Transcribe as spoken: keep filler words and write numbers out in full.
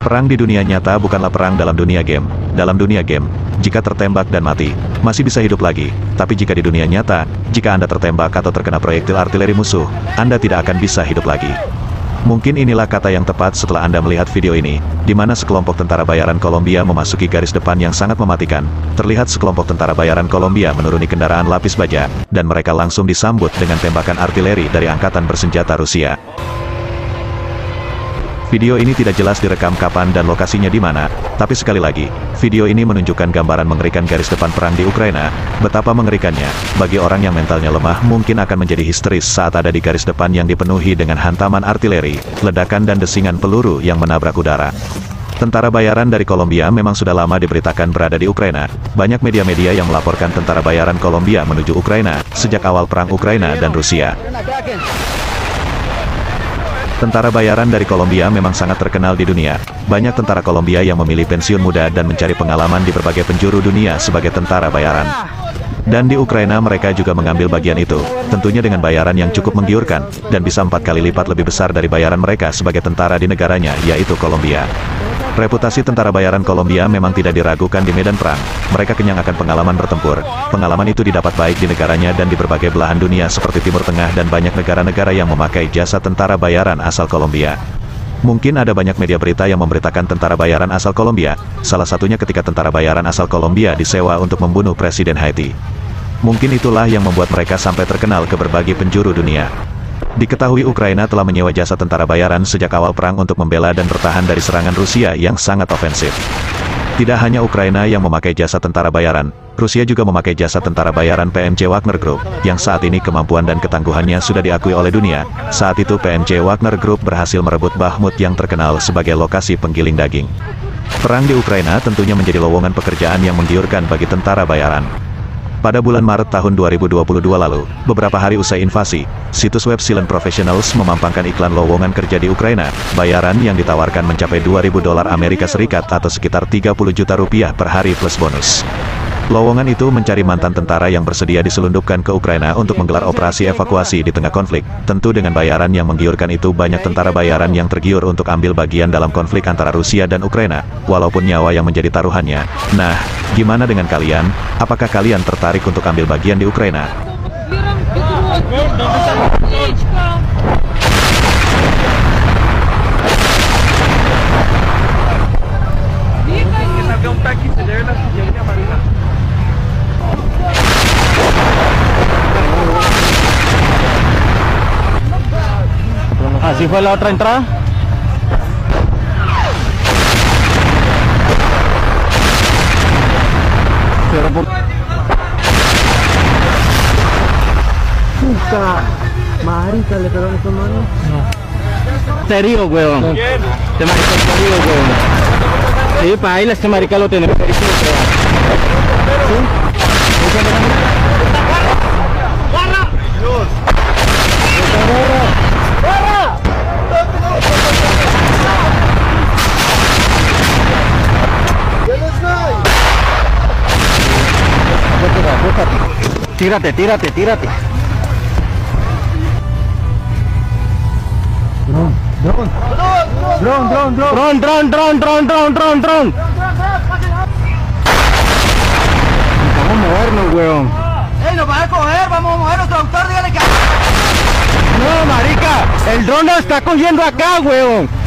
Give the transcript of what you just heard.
Perang di dunia nyata bukanlah perang dalam dunia game. Dalam dunia game, jika tertembak dan mati, masih bisa hidup lagi. Tapi jika di dunia nyata, jika Anda tertembak atau terkena proyektil artileri musuh, Anda tidak akan bisa hidup lagi. Mungkin inilah kata yang tepat setelah Anda melihat video ini, di mana sekelompok tentara bayaran Kolombia memasuki garis depan yang sangat mematikan. Terlihat sekelompok tentara bayaran Kolombia menuruni kendaraan lapis baja, dan mereka langsung disambut dengan tembakan artileri dari angkatan bersenjata Rusia. Video ini tidak jelas direkam kapan dan lokasinya di mana, tapi sekali lagi, video ini menunjukkan gambaran mengerikan garis depan perang di Ukraina. Betapa mengerikannya, bagi orang yang mentalnya lemah mungkin akan menjadi histeris saat ada di garis depan yang dipenuhi dengan hantaman artileri, ledakan dan desingan peluru yang menabrak udara. Tentara bayaran dari Kolombia memang sudah lama diberitakan berada di Ukraina. Banyak media-media yang melaporkan tentara bayaran Kolombia menuju Ukraina, sejak awal perang Ukraina dan Rusia. Tentara bayaran dari Kolombia memang sangat terkenal di dunia. Banyak tentara Kolombia yang memilih pensiun muda dan mencari pengalaman di berbagai penjuru dunia sebagai tentara bayaran. Dan di Ukraina mereka juga mengambil bagian itu, tentunya dengan bayaran yang cukup menggiurkan, dan bisa empat kali lipat lebih besar dari bayaran mereka sebagai tentara di negaranya, yaitu Kolombia. Reputasi tentara bayaran Kolombia memang tidak diragukan di medan perang. Mereka kenyang akan pengalaman bertempur. Pengalaman itu didapat baik di negaranya dan di berbagai belahan dunia seperti Timur Tengah dan banyak negara-negara yang memakai jasa tentara bayaran asal Kolombia. Mungkin ada banyak media berita yang memberitakan tentara bayaran asal Kolombia, salah satunya ketika tentara bayaran asal Kolombia disewa untuk membunuh Presiden Haiti. Mungkin itulah yang membuat mereka sampai terkenal ke berbagai penjuru dunia. Diketahui Ukraina telah menyewa jasa tentara bayaran sejak awal perang untuk membela dan bertahan dari serangan Rusia yang sangat ofensif. Tidak hanya Ukraina yang memakai jasa tentara bayaran, Rusia juga memakai jasa tentara bayaran P M C Wagner Group, yang saat ini kemampuan dan ketangguhannya sudah diakui oleh dunia. Saat itu P M C Wagner Group berhasil merebut Bakhmut yang terkenal sebagai lokasi penggiling daging. Perang di Ukraina tentunya menjadi lowongan pekerjaan yang menggiurkan bagi tentara bayaran. Pada bulan Maret tahun dua ribu dua puluh dua lalu, beberapa hari usai invasi, situs web Silent Professionals memampangkan iklan lowongan kerja di Ukraina. Bayaran yang ditawarkan mencapai dua ribu dolar Amerika Serikat atau sekitar tiga puluh juta rupiah per hari plus bonus. Lowongan itu mencari mantan tentara yang bersedia diselundupkan ke Ukraina untuk menggelar operasi evakuasi di tengah konflik. Tentu dengan bayaran yang menggiurkan itu banyak tentara bayaran yang tergiur untuk ambil bagian dalam konflik antara Rusia dan Ukraina, walaupun nyawa yang menjadi taruhannya. Nah, gimana dengan kalian? Apakah kalian tertarik untuk ambil bagian di Ukraina? Así fue la otra entrada. Puta, marica, le pegaron esta mano. No. Serio, weón. Este marica es serio, weón. Sí, para ahí este marica lo tiene. ¿Sí? Tírate, tírate, tírate. Drone, drone. Drone, drone, drone. Drone, drone, drone, drone, drone, drone, drone. Vamos a movernos, weón. ¡Ey, nos van a coger! ¡Vamos a movernos, traductor! ¡Dígale que... No, marica, el drone nos está cogiendo acá, weón.